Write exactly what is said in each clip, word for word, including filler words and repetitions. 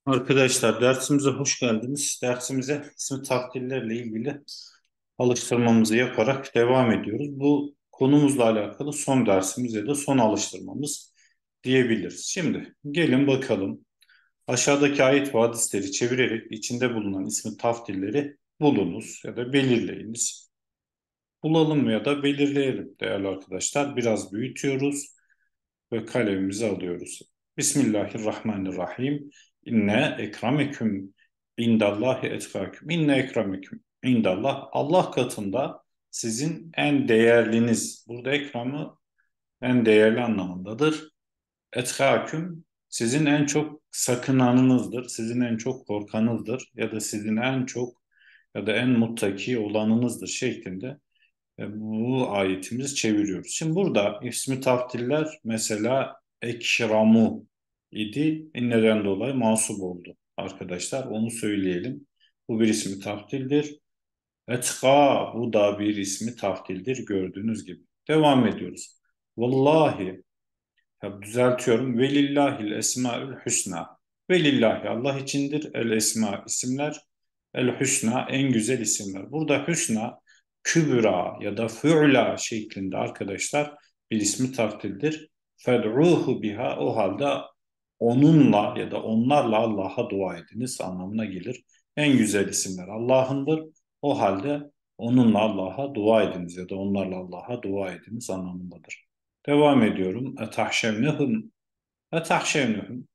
Arkadaşlar dersimize hoş geldiniz. Dersimize ismi takdirlerle ilgili alıştırmamızı yaparak devam ediyoruz. Bu konumuzla alakalı son dersimiz ya da son alıştırmamız diyebiliriz. Şimdi gelin bakalım. Aşağıdaki ayet ve hadisleri çevirerek içinde bulunan ismi taftilleri bulunuz ya da belirleyiniz. Bulalım ya da belirleyelim değerli arkadaşlar. Biraz büyütüyoruz ve kalemimizi alıyoruz. Bismillahirrahmanirrahim. İnne ekremeküm indallahi etkâküm. İnne ekremeküm indallah. Allah katında sizin en değerliniz. Burada ekremı en değerli anlamındadır. Etkâküm sizin en çok sakınanınızdır. Sizin en çok korkanınızdır. Ya da sizin en çok ya da en muttaki olanınızdır şeklinde e, bu ayetimizi çeviriyoruz. Şimdi burada ismi taftiller mesela ekramu idi. Neden dolayı mansup oldu arkadaşlar. Onu söyleyelim. Bu bir ismi taftildir. Etka bu da bir ismi taftildir gördüğünüz gibi. Devam ediyoruz. Vallahi ya düzeltiyorum. Velillahil esmaül hüsna. Velillahi Allah içindir. El esma isimler. El hüsna en güzel isimler. Burada hüsna kübra ya da fü'la şeklinde arkadaşlar bir ismi taftildir. Fed'uhu biha o halde onunla ya da onlarla Allah'a dua ediniz anlamına gelir. En güzel isimler Allah'ındır. O halde onunla Allah'a dua ediniz ya da onlarla Allah'a dua ediniz anlamındadır. Devam ediyorum. Etahşevnehum. Etahşevnehum.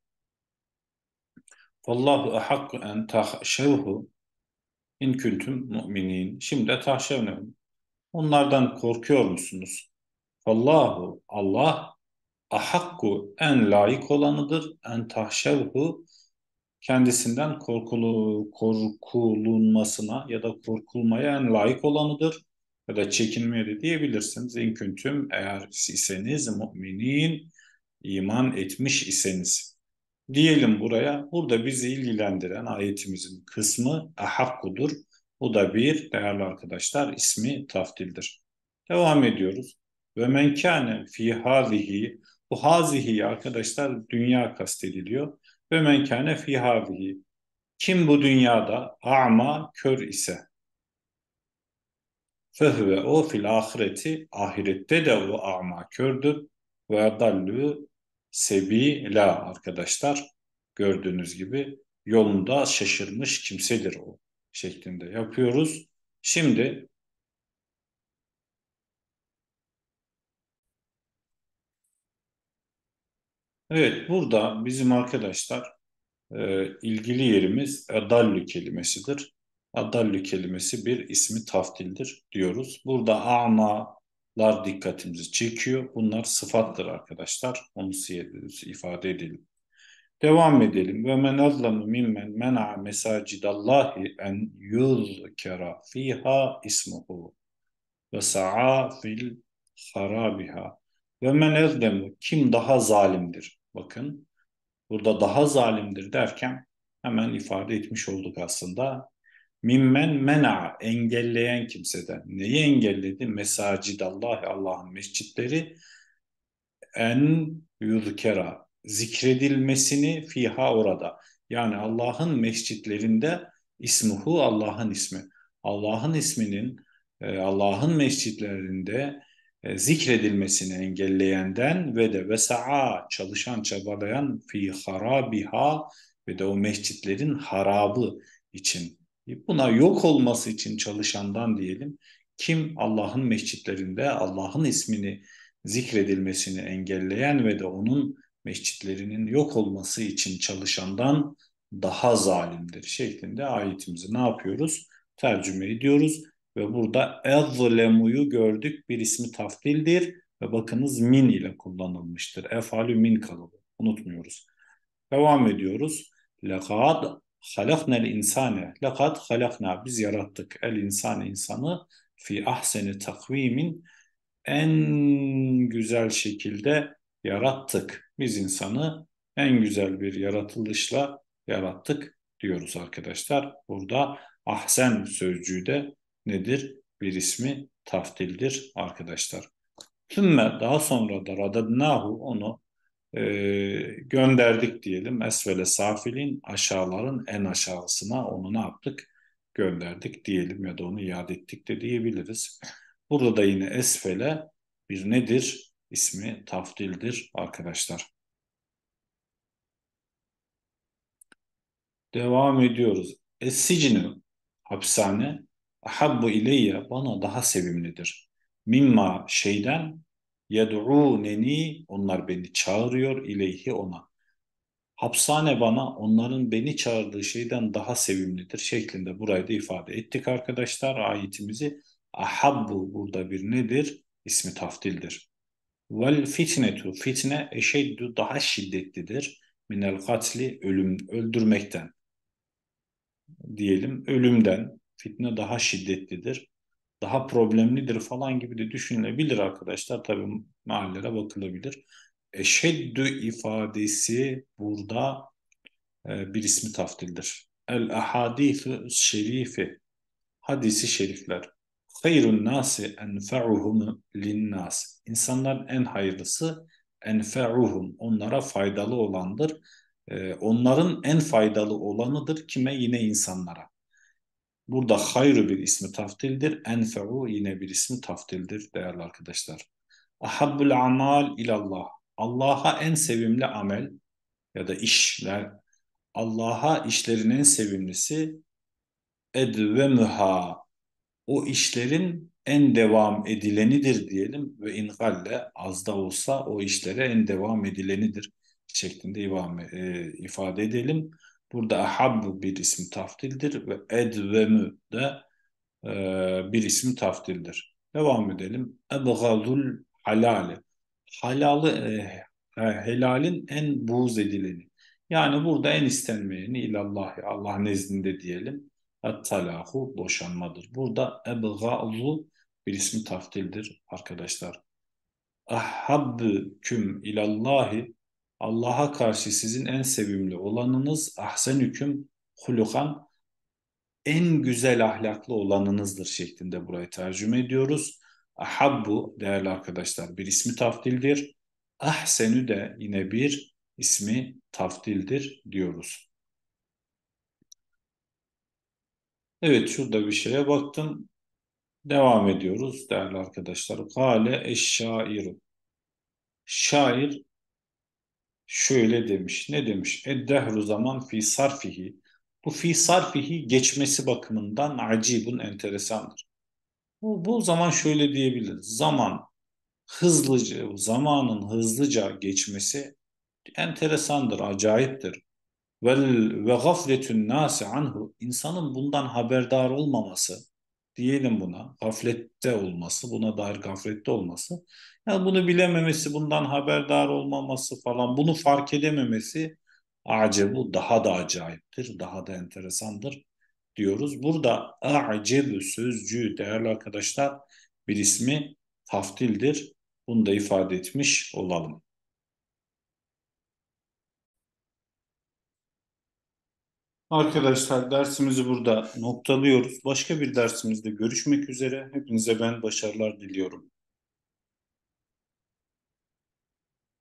Vallahu ahakku en tahşevhu in kuntum mu'minin. Şimdi etahşevnehum. Onlardan korkuyor musunuz? Vallahu Allah ahakku en layık olanıdır. En tahşevhu kendisinden korkulu, korkulunmasına ya da korkulmaya en layık olanıdır. Ya da çekinmeye de diyebilirsiniz. İn kuntum eğer iseniz müminin iman etmiş iseniz. Diyelim buraya. Burada bizi ilgilendiren ayetimizin kısmı ahakkudur. Bu da bir değerli arkadaşlar ismi taftildir. Devam ediyoruz. Ve men kâne fî hâzihi bu hazihi arkadaşlar dünya kastediliyor. Ve men kâne fî hâzihi kim bu dünyada a'ma kör ise fehve o fil ahireti ahirette de o a'ma kördür ve dallu sebila arkadaşlar gördüğünüz gibi yolunda şaşırmış kimsedir o şeklinde yapıyoruz. Şimdi evet burada bizim arkadaşlar e, ilgili yerimiz adallu kelimesidir. Adallu kelimesi bir ismi taftildir diyoruz. Burada a'malar dikkatimizi çekiyor. Bunlar sıfattır arkadaşlar. Onu ifade edelim. Devam edelim. Ve men azlamu mimmen men'a mesacidallahi en yuzkera fiha ismuhu ve sa'a fil harabiha. Ve men azlamu kim daha zalimdir? Bakın burada daha zalimdir derken hemen ifade etmiş olduk aslında. Mimmen mena engelleyen kimseden. Neyi engelledi? Mesacidallahi Allah'ın mescitleri en yuzkera zikredilmesini fiha orada. Yani Allah'ın mescitlerinde ismuhu Allah'ın ismi. Allah'ın isminin e, Allah'ın mescitlerinde e, zikredilmesini engelleyenden ve de vesa'a çalışan çabalayan fi harabiha ve de o mescitlerin harabı için. Buna yok olması için çalışandan diyelim. Kim Allah'ın mescitlerinde Allah'ın ismini zikredilmesini engelleyen ve de onun mescitlerinin yok olması için çalışandan daha zalimdir şeklinde ayetimizi ne yapıyoruz? Tercüme ediyoruz ve burada ezlemu'yu gördük bir ismi taftildir ve bakınız min ile kullanılmıştır. Efalü min kalıbı unutmuyoruz. Devam ediyoruz. Lekad halaknel insane. Lekad halakna biz yarattık el insane insanı fi ahseni takvimin en güzel şekilde yarattık. Biz insanı en güzel bir yaratılışla yarattık diyoruz arkadaşlar. Burada ahsen sözcüğü de nedir? Bir ismi taftildir arkadaşlar. Sümme daha sonra da radadnahu onu e, gönderdik diyelim. Esfele safilin, aşağıların en aşağısına onu ne yaptık? Gönderdik diyelim ya da onu iade ettik de diyebiliriz. Burada da yine esfele bir nedir? İsmi tafdildir arkadaşlar. Devam ediyoruz. Es-sicnu, hapishane, ahabbu ileyye, bana daha sevimlidir. Mimma, şeyden, yed'ûneni, onlar beni çağırıyor, ileyhi, ona. Hapishane bana onların beni çağırdığı şeyden daha sevimlidir şeklinde burayı da ifade ettik arkadaşlar. Ayetimizi ahabbu burada bir nedir? İsmi tafdildir. Vel fitnetu, fitne eşeddu, daha şiddetlidir. Minel katli, ölüm, öldürmekten diyelim, ölümden. Fitne daha şiddetlidir, daha problemlidir falan gibi de düşünülebilir arkadaşlar. Tabii mahallere bakılabilir. Eşeddü ifadesi burada e, bir ismi taftildir. El ahadithu şerifi, hadisi şerifler. Hayrun nasi enfa'uhum linnas. İnsanların en hayırlısı enfa'uhum, onlara faydalı olandır. E, onların en faydalı olanıdır kime? Yine insanlara. Burada hayru bir ismi taftildir. Enfe'u yine bir ismi taftildir değerli arkadaşlar. Ahabbul amal ilallah. Allah'a en sevimli amel ya da işler. Allah'a işlerin en sevimlisi edvemuha. O işlerin en devam edilenidir diyelim ve ingalle, az da olsa o işlere en devam edilenidir şeklinde ifade, ifade edelim. Burada ahabbu bir isim taftildir ve edvemü de e, bir isim taftildir. Devam edelim. Ebgadul halali. Halalı, e, helalin en buğz edileni. Yani burada en istenmeyeni ilallahi, Allah nezdinde diyelim. Et-talahu, boşanmadır. Burada ebgalu bir ismi taftildir arkadaşlar. Ahabbüküm ilallahi, Allah'a karşı sizin en sevimli olanınız, ahsenüküm hulukan, en güzel ahlaklı olanınızdır şeklinde burayı tercüme ediyoruz. Ahabbu değerli arkadaşlar bir ismi tafdildir. Ahsenü de yine bir ismi tafdildir diyoruz. Evet, şurada bir şeye baktım. Devam ediyoruz değerli arkadaşlar. Gale eşşairu. Şair şöyle demiş. Ne demiş? Eddehru zaman fi sarfihi. Bu fi sarfihi geçmesi bakımından acibun, enteresandır. Bu, bu zaman şöyle diyebiliriz. Zaman hızlıca, zamanın hızlıca geçmesi enteresandır, acayiptir. Ve ve gafletün nasi anhu, insanın bundan haberdar olmaması, diyelim buna gaflette olması, buna dair gaflette olması, yani bunu bilememesi, bundan haberdar olmaması falan, bunu fark edememesi acebu, daha da acayiptir, daha da enteresandır diyoruz. Burada acebu sözcüğü değerli arkadaşlar bir ismi taftildir. Bunu da ifade etmiş olalım. Arkadaşlar dersimizi burada noktalıyoruz. Başka bir dersimizde görüşmek üzere. Hepinize ben başarılar diliyorum.